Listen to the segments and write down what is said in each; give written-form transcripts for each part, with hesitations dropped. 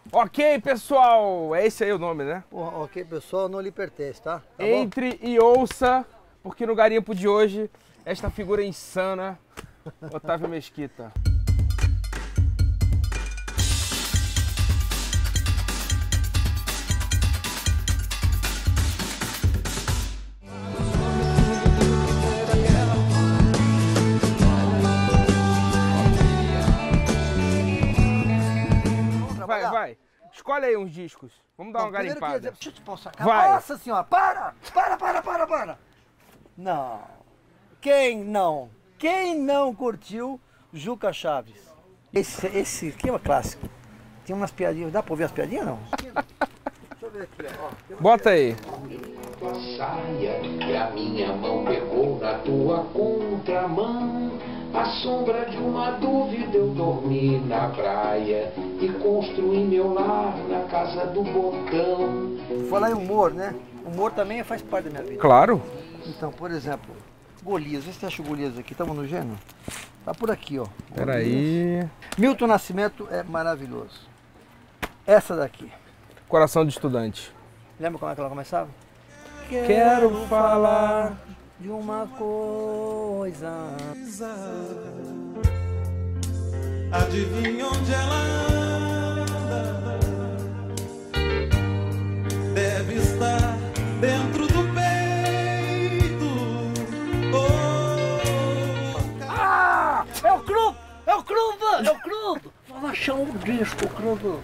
Ok, pessoal, é esse aí o nome, né? Porra, ok, pessoal, não lhe pertence, tá? Entre e ouça, porque no garimpo de hoje, esta figura insana, Otávio Mesquita. Vai. Escolhe aí uns discos. Vamos dar uma garimpada. Deixa eu te passar. Vai. Nossa senhora, para! Não. Quem não curtiu Juca Chaves? Esse aqui é um clássico. Tem umas piadinhas. Dá pra ouvir as piadinhas, não? Deixa eu ver aqui, ó. Bota aí. Tua saia e a minha mão pegou na tua contramão. À sombra de uma dúvida eu dormi na praia e construí meu lar na casa do botão. Falar em humor, né? Humor também faz parte da minha vida. Claro. Então, por exemplo, Golias. Vê se você acha o Golias aqui. Estamos no Gênero? Tá por aqui, ó. Peraí. Milton Nascimento é maravilhoso. Essa daqui. Coração de Estudante. Lembra como é que ela começava? Quero falar de uma coisa. Adivinha onde ela anda? Deve estar dentro do peito. Ah! É o Clube! É o Clube! Vamos achar um disco, Clube.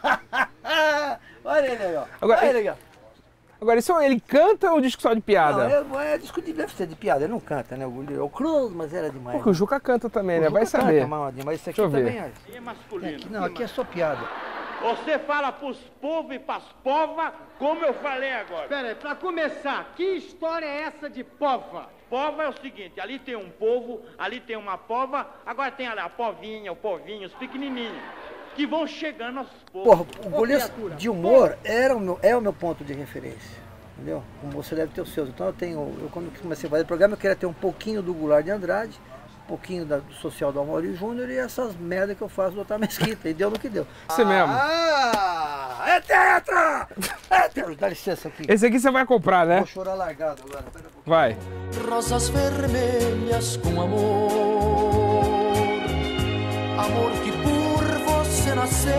Olha ele aí, ó. Olha ele aí, ó. Agora, isso ele canta ou disco só de piada? Não, é disco deve ser de piada, ele não canta, né? O Cruz, mas era demais. Porque o Juca canta também, né? Vai saber. Mas isso aqui Deixa eu ver. também É masculino. Não, aqui é só piada. Você fala pros povos e pras povas, como eu falei agora. Pera aí, pra começar, que história é essa de pova? Pova é o seguinte, ali tem um povo, ali tem uma pova, agora tem ali a povinha, o povinho, os pequenininhos, que vão chegando aos poucos. Porra, o Golias de humor é o meu ponto de referência. Entendeu? Como você deve ter os seus. Então eu quando comecei a fazer o programa, eu queria ter um pouquinho do Goulart de Andrade, um pouquinho do social do Amaury Júnior e essas merdas que eu faço do Otávio Mesquita. E deu no que deu. Você mesmo. Ah! É tetra! É tetra! Dá licença aqui. Esse aqui você vai comprar, né? Vou chorar largado agora. Vai. Rosas vermelhas com amor, amor que por você nasceu.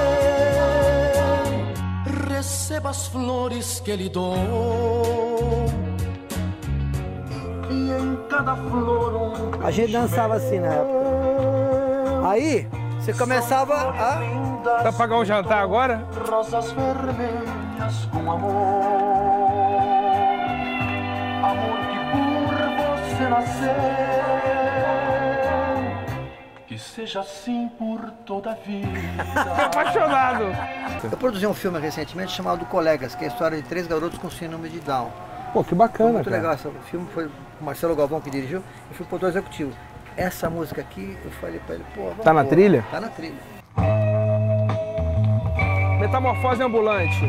Receba as flores que lhe dou. E em cada flor a gente dançava assim na época. Aí, você começava a... Vai pagar um jantar agora? Rosas vermelhas com amor, amor que por você nasceu. Que seja assim por toda a vida. Fiquei apaixonado. Eu produzi um filme recentemente chamado Colegas, que é a história de 3 garotos com síndrome de Down. Pô, que bacana, muito cara. legal. Esse filme foi o Marcelo Galvão que dirigiu e fui produtor executivo. Essa música aqui, eu falei pra ele, pô, vamos Tá na pôr. trilha? Tá na trilha. Metamorfose ambulante.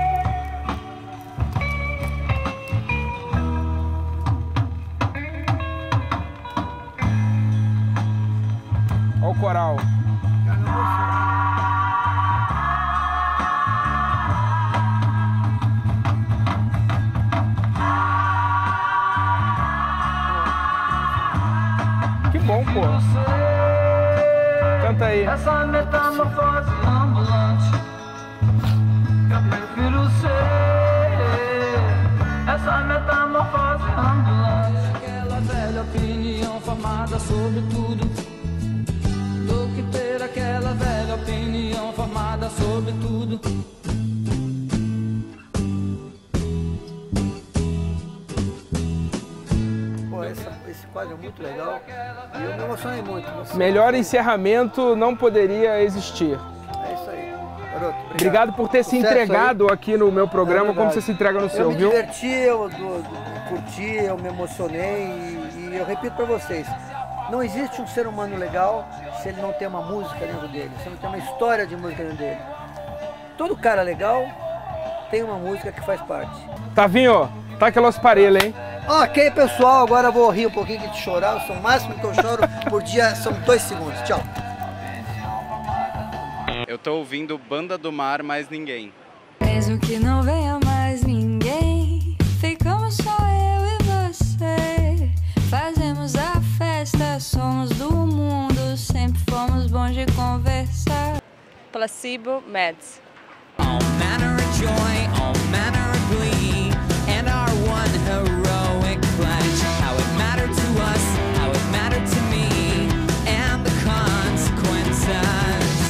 Olha o coral. Que bom, pô. Canta aí. Essa metamorfose ambulante, eu prefiro ser. Essa metamorfose ambulante, aquela velha opinião formada sobre tudo, do que ter aquela velha opinião formada sobre tudo. Pô, esse quadro é muito legal e eu me emocionei muito. Melhor encerramento não poderia existir. É isso aí. Garoto, Obrigado por ter se Sucesso entregado aí. aqui no meu programa, É como verdade. você se entrega no Eu seu, me viu? diverti, eu curti, eu me emocionei e eu repito pra vocês, não existe um ser humano legal se ele não tem uma música dentro dele, se não tem uma história de música dentro dele. Todo cara legal tem uma música que faz parte. Tavinho, tá aquelas parelhas, hein? Ok, pessoal, agora eu vou rir um pouquinho de chorar, o máximo que eu choro por dia são 2 segundos. Tchau. Eu tô ouvindo Banda do Mar, mais ninguém. Mesmo que não venha mais ninguém, ficamos só eu e você. Fazemos a festa, somos do mundo, sempre fomos bons de conversar. Placebo, Meds. All manner of joy, all manner of glee, and our one heroic pledge. How it mattered to us, how it mattered to me, and the consequences.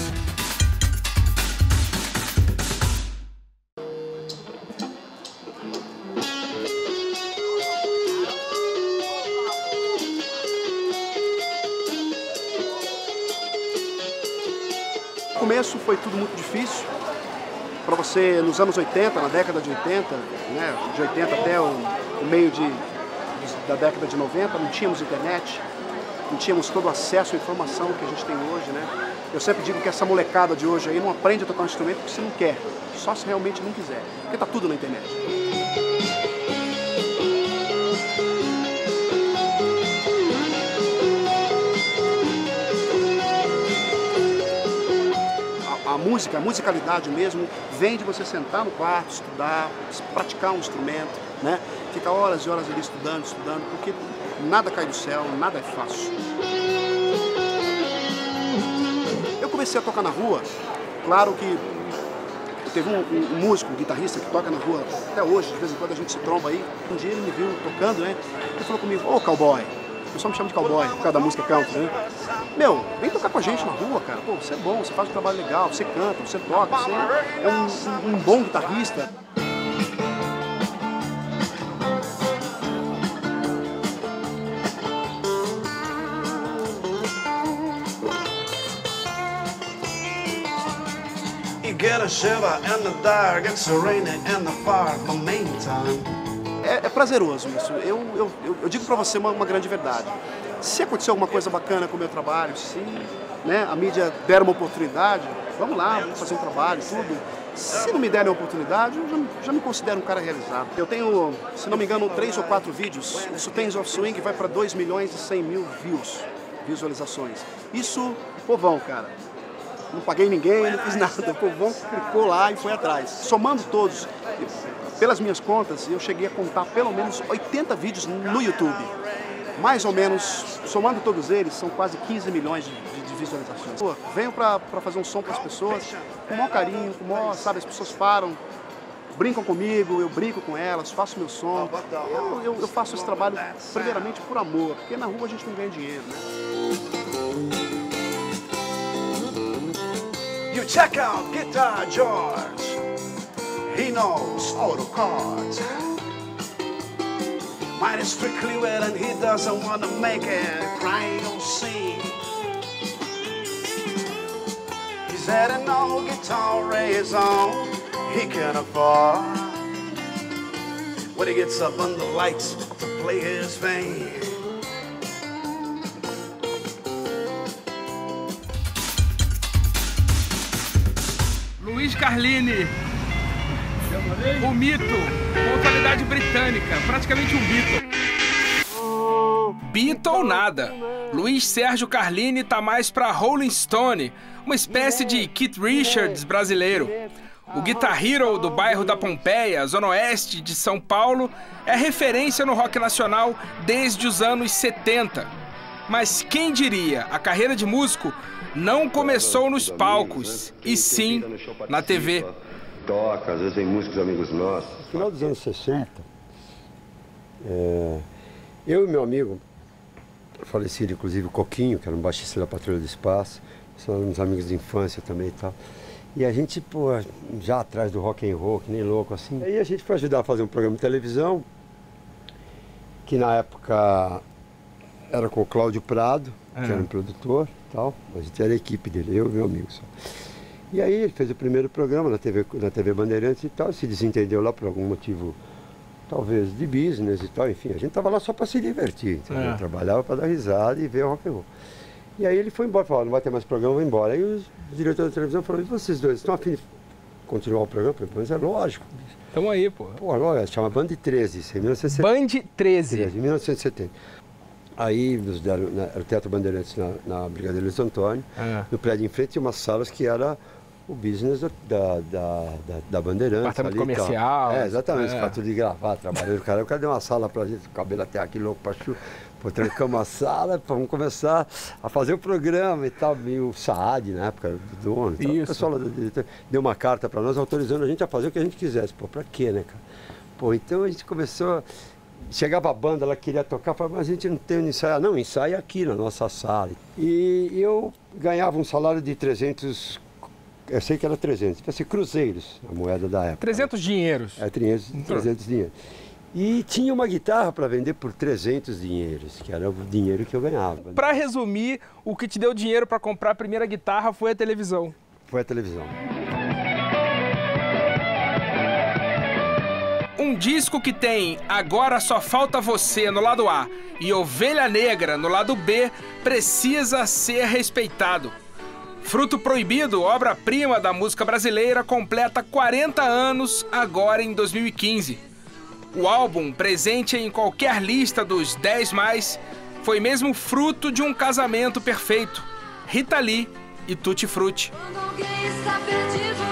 No começo foi tudo muito difícil. Para você, nos anos 80, na década de 80, né, de 80 até o meio da década de 90, não tínhamos internet, não tínhamos todo o acesso à informação que a gente tem hoje, né? Eu sempre digo que essa molecada de hoje aí não aprende a tocar um instrumento porque você não quer, só se realmente não quiser, porque tá tudo na internet. A musicalidade mesmo, vem de você sentar no quarto, estudar, praticar um instrumento, né? Ficar horas e horas ali estudando, porque nada cai do céu, nada é fácil. Eu comecei a tocar na rua, claro que teve um músico, um guitarrista que toca na rua até hoje, de vez em quando a gente se tromba aí. Um dia ele me viu tocando, né? Ele falou comigo, ô cowboy. O pessoal me chama de cowboy por causa da música country, né? Meu, vem tocar com a gente na rua, cara. Pô, você é bom, você faz um trabalho legal, você canta, você toca, você é um bom guitarrista. You get a shiver in the dark, it's raining in the far, the meantime. É prazeroso isso. Eu digo pra você uma grande verdade. Se acontecer alguma coisa bacana com o meu trabalho, se né, a mídia der uma oportunidade, vamos lá, vamos fazer um trabalho, tudo. Se não me derem a oportunidade, eu já me considero um cara realizado. Eu tenho, se não me engano, 3 ou 4 vídeos. O Sultans of Swing vai para 2.100.000 visualizações. Isso, povão, cara. Não paguei ninguém, não fiz nada. O povão clicou lá e foi atrás. Somando todos, pelas minhas contas, eu cheguei a contar pelo menos 80 vídeos no YouTube. Mais ou menos, somando todos eles, são quase 15 milhões de visualizações. Pô, venho pra fazer um som pras pessoas, com o maior carinho, com o maior, sabe, as pessoas param, brincam comigo, eu brinco com elas, faço meu som. Eu faço esse trabalho, primeiramente, por amor, porque na rua a gente não ganha dinheiro, né? You check out Guitar George. He knows all the chords. Mine is strictly wet and he doesn't want to make it cry or sing. He said and no guitar is on he can afford when he gets up under the lights to play his thing. Luiz Carlini, o mito, com qualidade britânica, praticamente um Beatle. Beatle ou nada, Luiz Sérgio Carlini tá mais pra Rolling Stone, uma espécie de Keith Richards brasileiro. O Guitar Hero do bairro da Pompeia, zona oeste de São Paulo, é referência no rock nacional desde os anos 70. Mas quem diria, a carreira de músico não começou nos palcos, e sim na TV. Toca, às vezes vem músicos amigos nossos. No final dos anos 60, eu e meu amigo, falecido inclusive o Coquinho, que era um baixista da Patrulha do Espaço, são uns amigos de infância também e tal. E a gente, pô, já atrás do rock and roll, que nem louco assim. Aí a gente foi ajudar a fazer um programa de televisão, que na época era com o Cláudio Prado, que era um produtor e tal. A gente era a equipe dele, eu e meu amigo só. E aí ele fez o primeiro programa na TV Bandeirantes e tal, se desentendeu lá por algum motivo, talvez de business e tal, enfim, a gente tava lá só para se divertir, entendeu? Trabalhava para dar risada e ver o rock and roll. E aí ele foi embora, falou, não vai ter mais programa, vai embora. Aí o diretor da televisão falou, e vocês dois, estão a fim de continuar o programa? Eu falei, mas é lógico. Tamo aí, pô. Pô, olha, chama Band 13, isso é 1970. Band 13. 1970. Aí nos deram, era o Teatro Bandeirantes na Brigadeiro Luiz Antônio, no prédio em frente tinha umas salas que era o business da Bandeirantes. Departamento comercial. Exatamente, ficar tudo de gravata, trabalhando. O cara deu uma sala pra gente, o cabelo até aqui louco pra chuva. Pô, trancamos a sala, vamos começar a fazer o programa e tal. E o Saad, na época, do dono. Tal. O pessoal deu uma carta pra nós autorizando a gente a fazer o que a gente quisesse. Pô, pra quê, né, cara? Pô, então a gente começou. Chegava a banda, ela queria tocar, falava, mas a gente não tem onde ensaiar. Não, ensaia aqui na nossa sala. E eu ganhava um salário de 300, eu sei que era 300, então, assim, cruzeiros, a moeda da época. 300 dinheiros. 300 dinheiros. E tinha uma guitarra para vender por 300 dinheiros, que era o dinheiro que eu ganhava. Para resumir, o que te deu dinheiro para comprar a primeira guitarra foi a televisão. Foi a televisão. Um disco que tem Agora Só Falta Você no lado A e Ovelha Negra no lado B precisa ser respeitado. Fruto Proibido, obra-prima da música brasileira, completa 40 anos agora em 2015. O álbum, presente em qualquer lista dos 10+, foi mesmo fruto de um casamento perfeito. Rita Lee e Tutti Frutti. Quando alguém está perdido,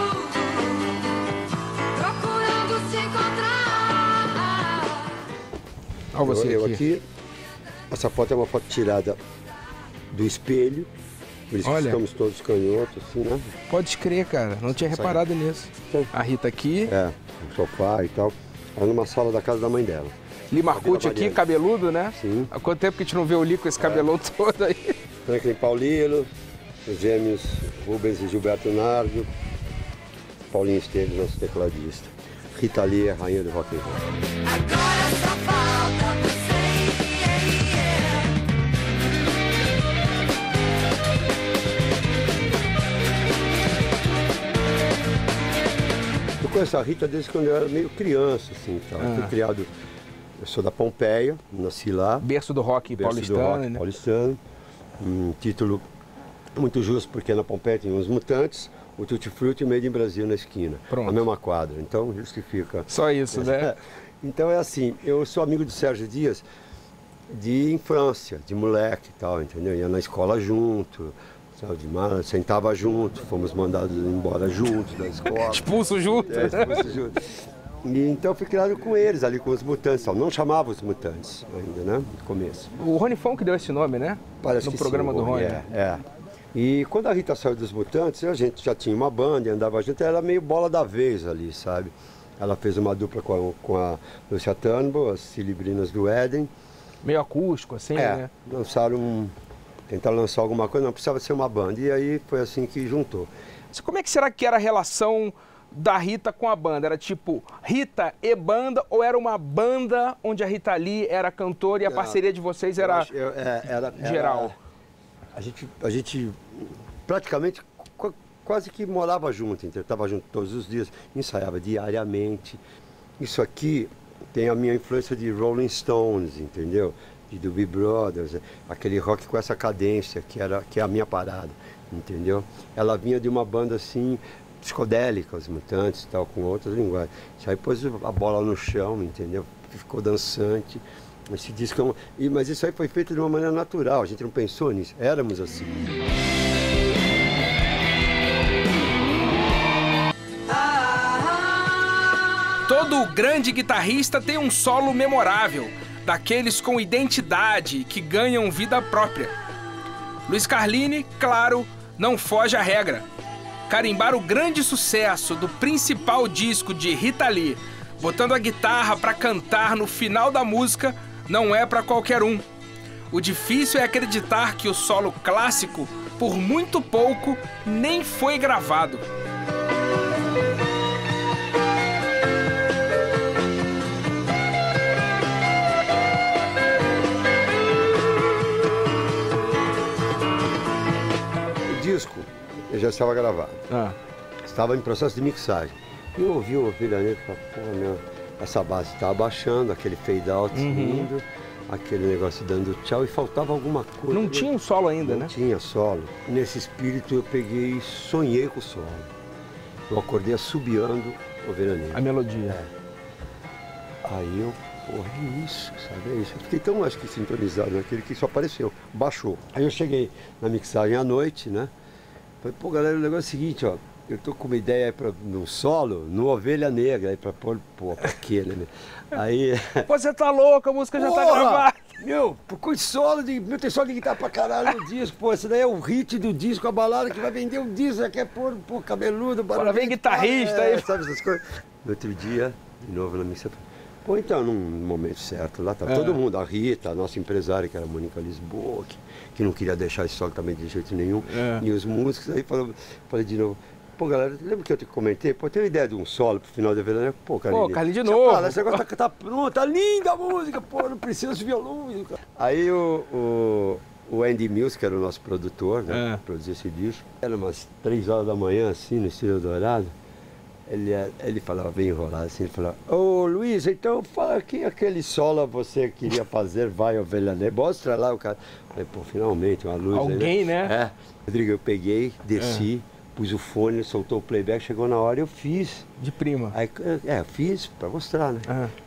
procurando se encontrar. Olha você eu aqui. Essa foto é uma foto tirada do espelho. Por isso que estamos todos canhotos, assim, né? Pode crer, cara. Não tinha reparado nisso. A Rita aqui. No sofá e tal. Era numa sala da casa da mãe dela. Li Marcucci aqui, cabeludo, né? Sim. Há quanto tempo que a gente não vê o Li com esse cabelão todo aí? Franklin Paulino, os gêmeos Rubens e Gilberto Nardo, Paulinho Esteves, nosso tecladista. Rita Lee, a rainha do rock and roll. Agora só falta você. Eu conheço a Rita desde quando eu era meio criança, assim, tal. Eu fui criado, eu sou da Pompeia, nasci lá. Berço do rock paulistano, né? Paulistano. Um título muito justo, porque na Pompeia tem os Mutantes, o Tutti Frutti e o Made in Brasil na esquina. Pronto. A mesma quadra, então justifica. Só isso, né? Então é assim, eu sou amigo do Sérgio Dias de infância, de moleque e tal, entendeu? Ia na escola junto. Sentava junto, fomos mandados embora juntos da escola. Expulso junto. Expulso junto. E então eu fui criado com eles, ali com os Mutantes. Não chamava os Mutantes ainda, né? No começo. O Rony Fon que deu esse nome, né? Parece no que programa sim, do Rony. E quando a Rita saiu dos Mutantes, a gente já tinha uma banda e andava junto. Ela era meio bola da vez ali, sabe? Ela fez uma dupla com a Lúcia Turnbull, as Cilibrinas do Éden. Meio acústico, assim, né? Tentaram lançar alguma coisa, não precisava ser uma banda. E aí foi assim que juntou. Como é que será que era a relação da Rita com a banda? Era tipo Rita e banda, ou era uma banda onde a Rita Lee era cantora e a parceria de vocês era geral? A gente praticamente quase que morava junto, estava junto todos os dias, ensaiava diariamente. Isso aqui tem a minha influência de Rolling Stones, entendeu? De Doobie Brothers, aquele rock com essa cadência que é a minha parada, entendeu? Ela vinha de uma banda assim, psicodélica, os Mutantes e tal, com outras linguagens. Aí pôs a bola no chão, entendeu? Ficou dançante. Esse disco mas isso aí foi feito de uma maneira natural, a gente não pensou nisso, éramos assim. Todo grande guitarrista tem um solo memorável, daqueles com identidade que ganham vida própria. Luiz Carlini, claro, não foge à regra. Carimbar o grande sucesso do principal disco de Rita Lee, botando a guitarra para cantar no final da música, não é para qualquer um. O difícil é acreditar que o solo clássico, por muito pouco, nem foi gravado. Disco, eu já estava gravado. Estava em processo de mixagem. E eu ouvi o Ovelha Negra e falei, pô, meu, essa base está abaixando, aquele fade out indo, aquele negócio dando tchau e faltava alguma coisa. Não tinha um solo ainda, né? Não tinha solo. Nesse espírito eu peguei e sonhei com o solo. Eu acordei assobiando Ovelha Negra. A melodia. Aí eu, porra, é isso, sabe? É isso. Eu fiquei tão, acho que, sintonizado naquele que só apareceu, baixou. Aí eu cheguei na mixagem à noite, né? Falei, pô, galera, o negócio é o seguinte, ó. eu tô com uma ideia aí no solo, no Ovelha Negra, aí pra pôr, pô, pra quê, né? Aí... Pô, você tá louco, a música já tá gravada. Meu, com solo de... Meu, tem solo de guitarra pra caralho no disco, pô, esse daí é o hit do disco, a balada que vai vender o disco, já quer pôr, pô, cabeludo, barulho. Agora vem guitarrista aí. Sabe essas coisas? No outro dia, de novo na missa, pô, então, num momento certo, lá tá todo mundo, a Rita, a nossa empresária, que era a Mônica Lisboa, que não queria deixar esse solo também de jeito nenhum, e os músicos, aí falei de novo, pô, galera, lembra que eu te comentei? Pô, tem uma ideia de um solo pro final da verão? Pô, Carlinhos. Pô, Carlinhos de novo. Esse negócio tá pronto, tá linda a música, pô, não precisa de violão. Aí o Andy Mills, que era o nosso produtor, né, produziu esse disco, era umas 3 horas da manhã, assim, no Estrela Dourado. Ele falava bem enrolado assim, ele falava, ô Luiz, então fala que aquele solo você queria fazer, vai Ovelha Negra, mostra lá o cara. Falei, pô, finalmente, uma luz. Alguém, aí, né? É. Rodrigo, eu peguei, desci, pus o fone, soltou o playback, chegou na hora eu fiz. De prima. Aí, fiz pra mostrar, né?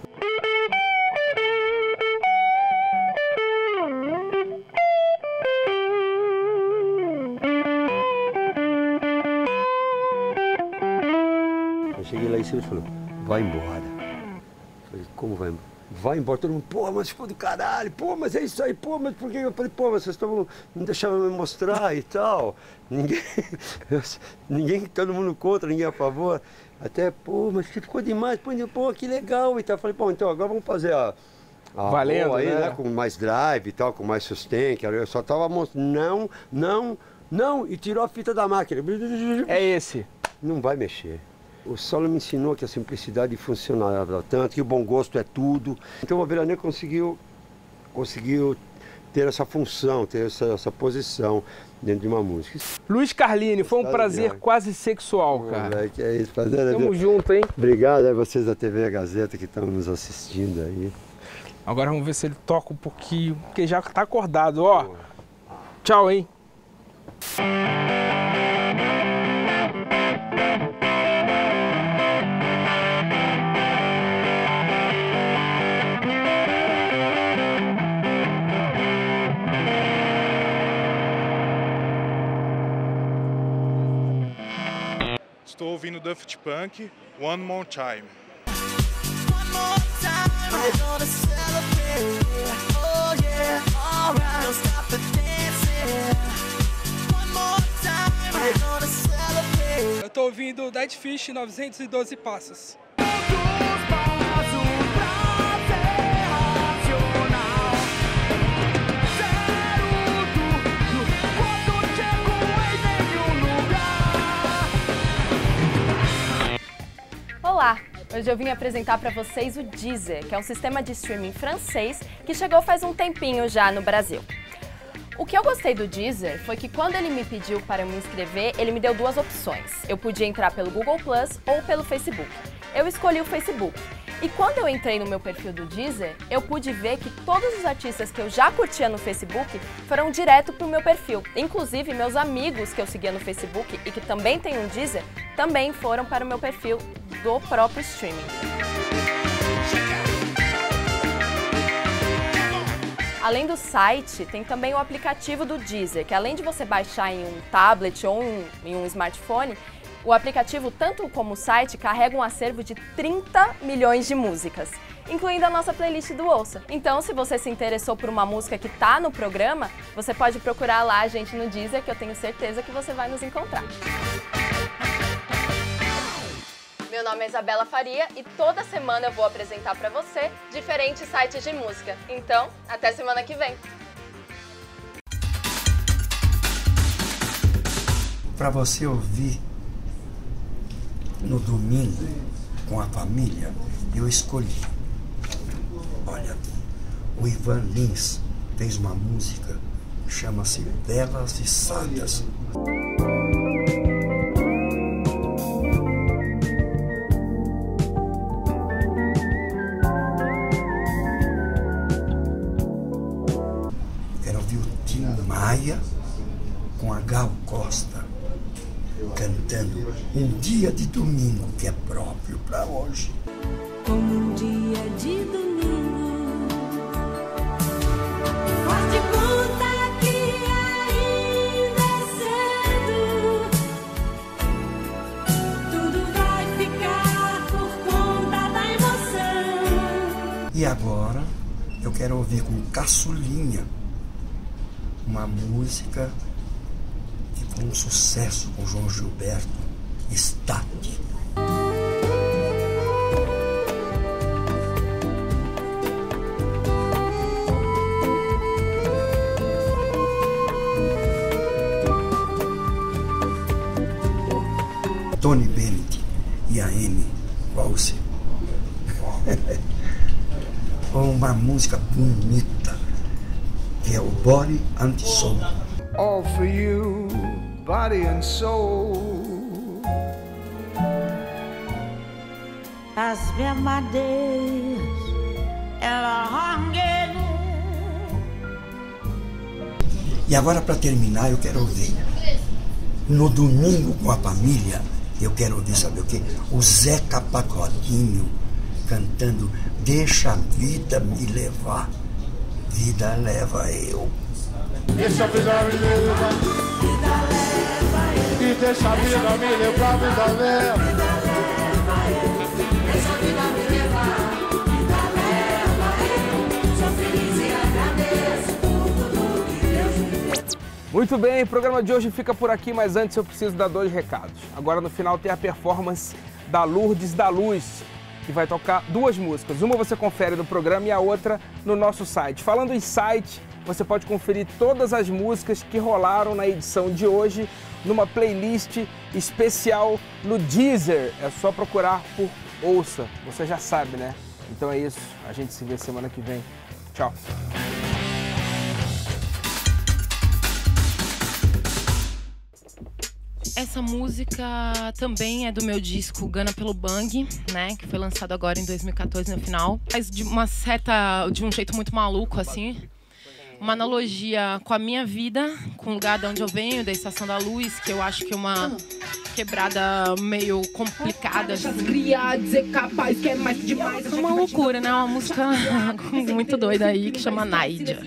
Cheguei lá em cima e falou, vai embora. Falei, como vai embora? Vai embora, todo mundo, pô, mas ficou do caralho, pô, mas é isso aí, pô, mas por que? Eu falei, pô, mas vocês não deixavam me mostrar e tal. Ninguém, todo mundo contra, ninguém a favor. Até, pô, mas ficou demais, pô, que legal e tal. Falei, pô, então agora vamos fazer a valendo, aí, né? Com mais drive e tal, com mais sustain, que eu só tava mostrando, não, e tirou a fita da máquina. É esse. Não vai mexer. O solo me ensinou que a simplicidade funcionava tanto, que o bom gosto é tudo. Então o Ovelha Negra conseguiu ter essa função, ter essa posição dentro de uma música. Luiz Carlini, foi um prazer quase sexual, cara. Que é isso, prazer. Tamo junto, hein? Obrigado a vocês da TV A Gazeta que estão nos assistindo aí. Agora vamos ver se ele toca um pouquinho, porque já tá acordado, ó. Tchau, hein? Estou ouvindo Daft Punk, One More Time. Eu tô ouvindo Dead Fish 912 Passos. Olá! Hoje eu vim apresentar para vocês o Deezer, que é um sistema de streaming francês que chegou faz um tempinho já no Brasil. O que eu gostei do Deezer foi que quando ele me pediu para me inscrever, ele me deu 2 opções. Eu podia entrar pelo Google Plus ou pelo Facebook. Eu escolhi o Facebook. E quando eu entrei no meu perfil do Deezer, eu pude ver que todos os artistas que eu já curtia no Facebook foram direto pro meu perfil. Inclusive, meus amigos que eu seguia no Facebook e que também têm um Deezer, também foram para o meu perfil do próprio streaming. Além do site, tem também o aplicativo do Deezer, que além de você baixar em um tablet ou em um smartphone, o aplicativo, tanto como o site, carrega um acervo de 30 milhões de músicas, incluindo a nossa playlist do Ouça. Então, se você se interessou por uma música que tá no programa, você pode procurar lá a gente no Deezer, que eu tenho certeza que você vai nos encontrar. Meu nome é Isabela Faria e toda semana eu vou apresentar para você diferentes sites de música. Então, até semana que vem! Para você ouvir no domingo com a família, eu escolhi. Olha, o Ivan Lins fez uma música que chama-se Belas e Sábias. Quero ouvir o Tim Maia com a Gal Costa cantando Um Dia de Domingo, que é próprio para hoje. Como um dia de domingo, faz de conta que ainda é cedo. E agora eu quero ouvir com Caçulinha uma música que foi um sucesso com João Gilberto, Estate. Tony Bennett e a Amy Walsh. Uma música bonita, que é o Body and Soul. All for you, body and soul. I spent my days in a hunger. E agora, para terminar, eu quero ouvir no domingo com a família. Eu quero ouvir, sabe o quê? O Zeca Pagodinho cantando Deixa a vida me levar, vida leva eu. Deixa a vida me levar, vida leva eu. E deixa a vida me levar, vida leva. Vida leva eu. Deixa a vida me levar, vida leva eu. Sou feliz e agradeço por tudo que Deus me deu. Muito bem, o programa de hoje fica por aqui, mas antes eu preciso dar 2 recados. Agora no final tem a performance da Lourdes da Luz, que vai tocar 2 músicas. Uma você confere no programa e a outra no nosso site. Falando em site, você pode conferir todas as músicas que rolaram na edição de hoje numa playlist especial no Deezer. É só procurar por Ouça. Você já sabe, né? Então é isso. A gente se vê semana que vem. Tchau. Essa música também é do meu disco Gana pelo Bang, né, que foi lançado agora em 2014 no final. Mas de um jeito muito maluco, assim. Uma analogia com a minha vida, com o lugar de onde eu venho, da Estação da Luz, que eu acho que é uma quebrada meio complicada. Assim. Uma loucura, né? Uma música muito doida aí, que chama Naija.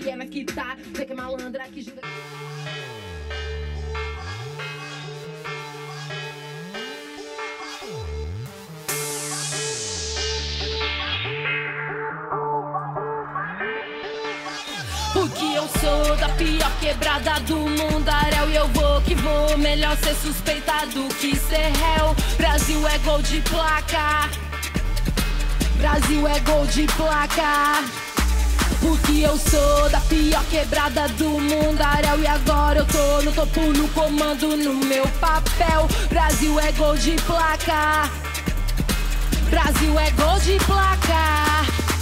Porque eu sou da pior quebrada do mundaréu. E eu vou que vou, melhor ser suspeita do que ser réu. Brasil é gol de placa, Brasil é gol de placa. Porque eu sou da pior quebrada do mundaréu. E agora eu tô no topo, no comando, no meu papel. Brasil é gol de placa, Brasil é gol de placa.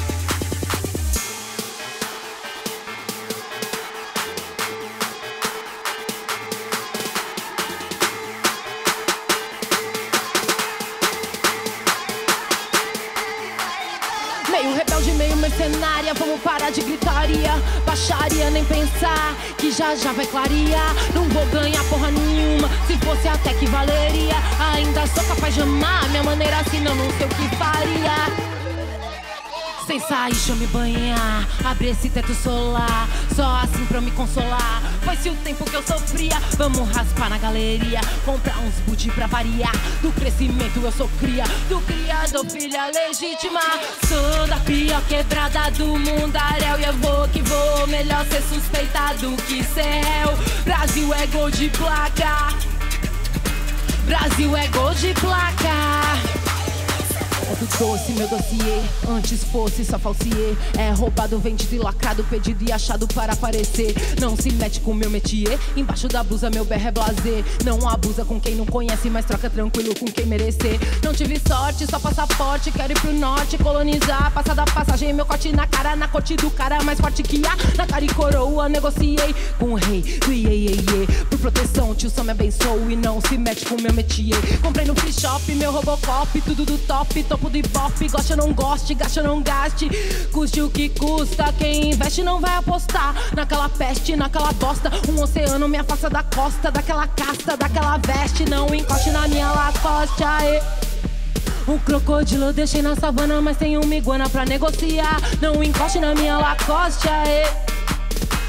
Meio rebelde, meio mercenária, vamos parar de gritaria. Baixaria, nem pensar, que já vai clarear. Não vou ganhar porra nenhuma, se fosse até que valeria. Ainda sou capaz de amar minha maneira, senão não sei o que faria. Sem sair, deixa eu me banhar, abre esse teto solar, só assim pra eu me consolar. Foi-se o tempo que eu sofria, vamos raspar na galeria, comprar uns budi pra variar. Do crescimento eu sou cria, do criador filha legítima. Sou da pior quebrada do mundaréu. E eu vou que vou, melhor ser suspeita do que ser réu. Brasil é gol de placa, Brasil é gol de placa. É do doce meu dossiê, antes fosse só falsiê. É roubado, vendido e lacrado, pedido e achado para aparecer. Não se mete com meu métier, embaixo da blusa meu berro é blasé. Não abusa com quem não conhece, mas troca tranquilo com quem merecer. Não tive sorte, só passaporte, quero ir pro norte, colonizar. Passada passagem, meu corte na cara, na corte do cara mais forte que há. Na cara e coroa, negociei com o rei do iê. Por proteção, tio só me abençoe e não se mete com meu métier. Comprei no free shop, meu Robocop, tudo do top, topo do hip-hop. Goste ou não goste, gaste ou não gaste, custe o que custa. Quem investe não vai apostar naquela peste, naquela bosta. Um oceano me afasta da costa, daquela casta, daquela veste. Não encoste na minha Lacoste, aê. Um crocodilo eu deixei na savana, mas tem uma iguana pra negociar. Não encoste na minha Lacoste, aê.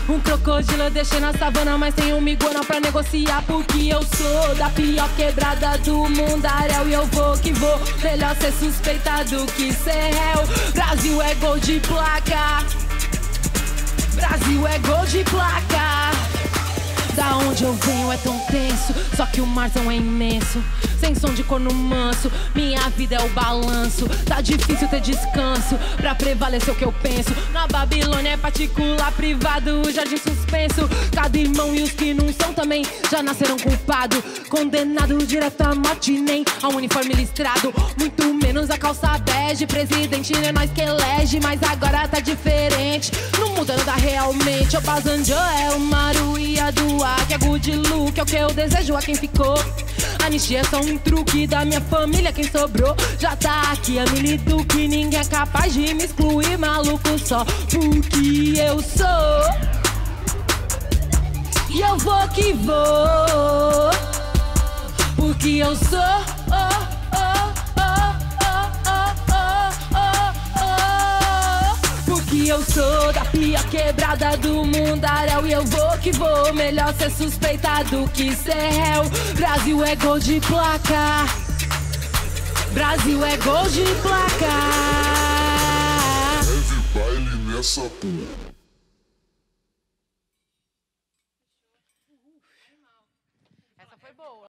Um crocodilo eu deixei na savana, mas tem um migona pra negociar. Porque eu sou da pior quebrada do mundaréu. E eu vou que vou, melhor ser suspeita do que ser réu. Brasil é gol de placa, Brasil é gol de placa. Da onde eu venho é tão tenso, só que o marzão é imenso. Sem som de corno manso, minha vida é o balanço. Tá difícil ter descanso pra prevalecer o que eu penso. Na Babilônia é particular, privado, jardim suspenso. Cada irmão e os que não são também já nasceram culpado. Condenado direto à morte, nem ao uniforme listrado. Muito menos a calça bege, presidente não é nós que elege. Mas agora tá diferente, não muda nada realmente. O Bazanjo é o Maru e a Dua, que é good look, é o que eu desejo a quem ficou. Anistia é só um truque da minha família, quem sobrou já tá aqui. A milido que ninguém é capaz de me excluir, maluco, só porque eu sou. E eu vou que vou, porque eu sou. Porque eu sou da pior quebrada do mundaréu. E eu vou que vou, melhor ser suspeita do que ser réu. Brasil é gol de placa, Brasil é gol de placa. Leve baile nessa porra.